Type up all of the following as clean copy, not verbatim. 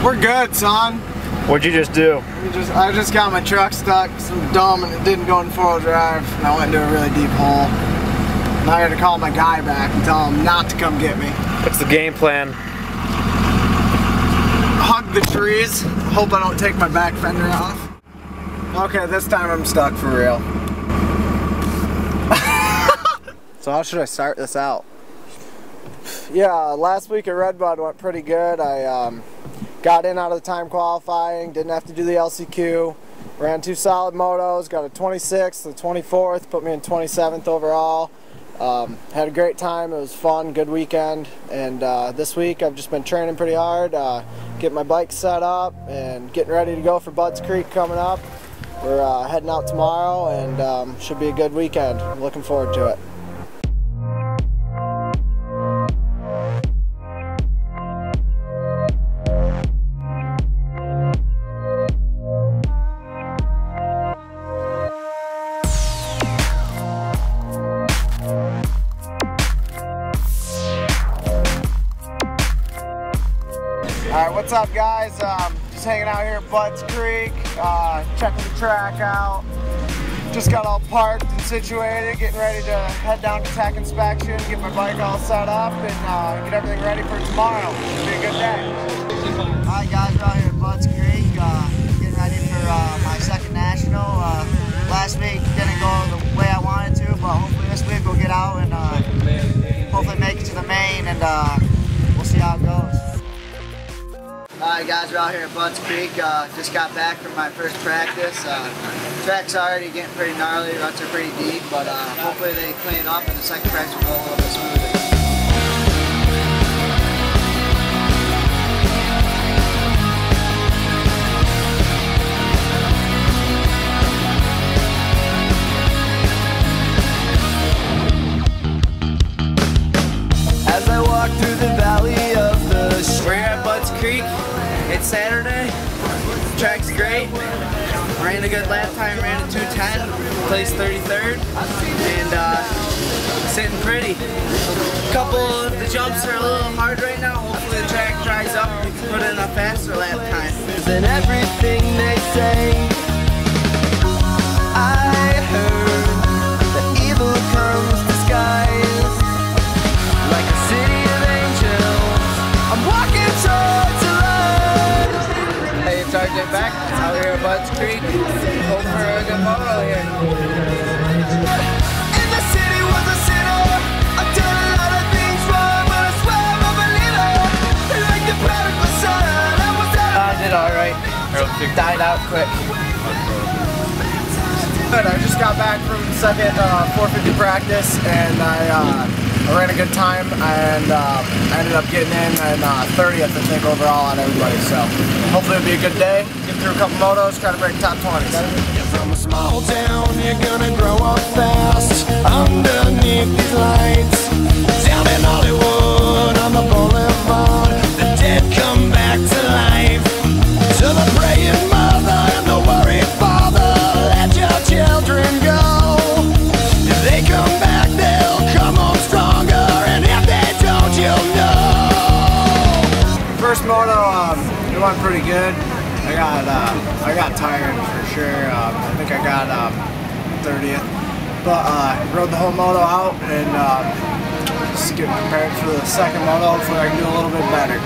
We're good, son. What'd you just do? I just got my truck stuck, some dumb, and it didn't go in 4-wheel drive, and I went into a really deep hole. Now I gotta call my guy back and tell him not to come get me. What's the game plan? Hug the trees. Hope I don't take my back fender off. Okay, this time I'm stuck for real. So how should I start this out? Yeah, last week at Redbud went pretty good. I got in out of the time qualifying, didn't have to do the LCQ, ran 2 solid motos, got a 26th, the 24th, put me in 27th overall. Had a great time, it was fun, good weekend, and this week I've just been training pretty hard, getting my bike set up and getting ready to go for Budds Creek coming up. We're heading out tomorrow and should be a good weekend. I'm looking forward to it. Alright, what's up guys? Just hanging out here at Budds Creek, checking the track out. Just got all parked and situated, getting ready to head down to tech inspection, get my bike all set up, and get everything ready for tomorrow. Should be a good day. Alright guys, we're out here at Budds Creek, getting ready for my second national. Last week didn't go the way I wanted to, but hopefully this week we'll get out and hopefully make it to the main, and we'll see how it goes. Alright guys, we're out here at Budds Creek. Just got back from my first practice. Track's already getting pretty gnarly, ruts are pretty deep, but hopefully they clean it up and the second practice will go a little bit smoother. As I walk through the valley of the We're here at Budds Creek. It's Saturday. Track's great. Ran a good lap time, ran a 2:10, placed 33rd, and sitting pretty. A couple of the jumps are a little hard right now. Hopefully the track dries up and we can put in a faster lap time. and everything they say. I heard that evil comes disguised like a city of angels. I'm walking towards the light. Hey, it's RJ back out here at Budds Creek. Hope for a good moto here. If the city was a sinner, I've done a lot of things wrong, but I swear I'm a believer. Like the prodigal son, I was out. I did alright. Died out quick. Good, I just got back from the second 450 practice and I ran a good time and I ended up getting in 30th I think overall on everybody, so hopefully it'll be a good day. Get through a couple motos, try to break top 20s. You're from a small town, you're gonna grow up fast underneath these lights. Down in Hollywood on the boulevard, the dead come back to life. To the praying mother and the worried father, let your children go. If they come back, they'll come home stronger, and if they don't, you'll know. First moto, it went pretty good. I got tired for sure. I think I got 30th, but rode the whole moto out and just getting prepared for the second moto. Hopefully I can do a little bit better.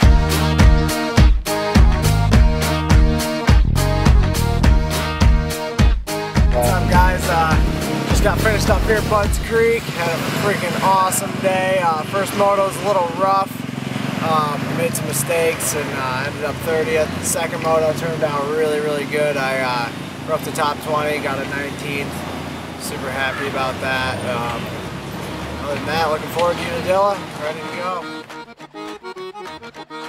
What's up guys? Just got finished up here at Budds Creek. Had a freaking awesome day. First moto was a little rough. Made some mistakes and ended up 30th. The second moto turned out really, really good. I broke the top 20, got a 19th. Super happy about that. Other than that, looking forward to Unadilla. Ready to go.